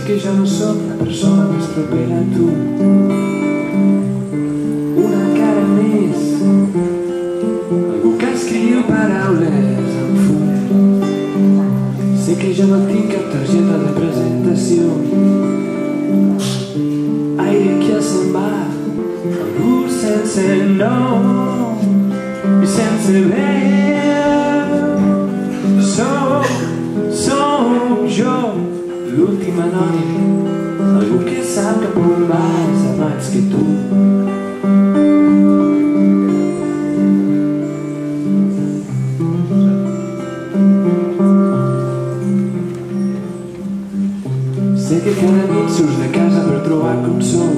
que jo no soc la persona més propera a tu. Una cara més, algú que escriu paraules en fum. Sé que jo no tinc cap targeta de presentació, aire que se'n va, algú sense nom i sense veu. Soc jo, l'últim anònim, algú que sap cap on vas abans que tu. Sé que cada nit surts de casa per trobar consol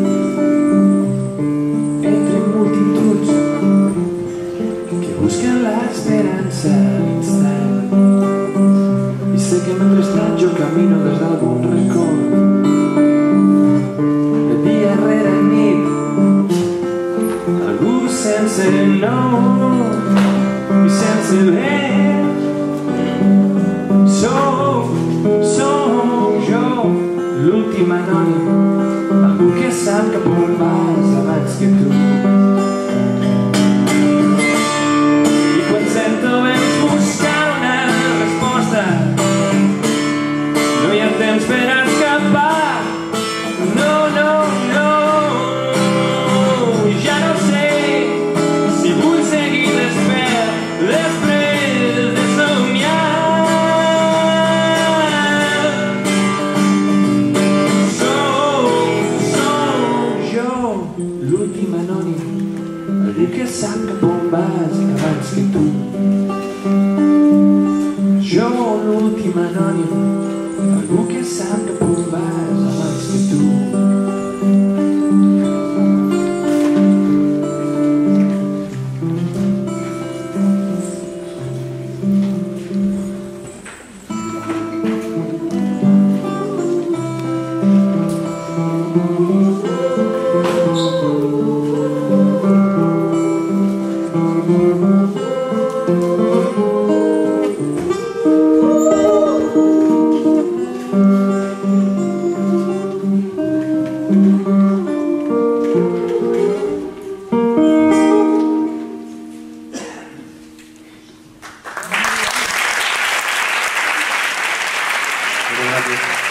entre multituds que busquen l'esperança a l'instant. I sé que mentrestant jo camino des d'algun racó, de dia rere nit, algú sense nom i sense veu. Soc jo, l'últim anònim, algú que sap cap on vas abans que tu. I quan sento vens buscar una resposta, no hi ha temps per escapar. No, no, no, ja no sé si vull seguir despert després de somiar. L'últim anònim, algú que sap cap on vas abans que tu. Jo, l'últim anònim, algú que sap cap on vas abans que tu. Gracias.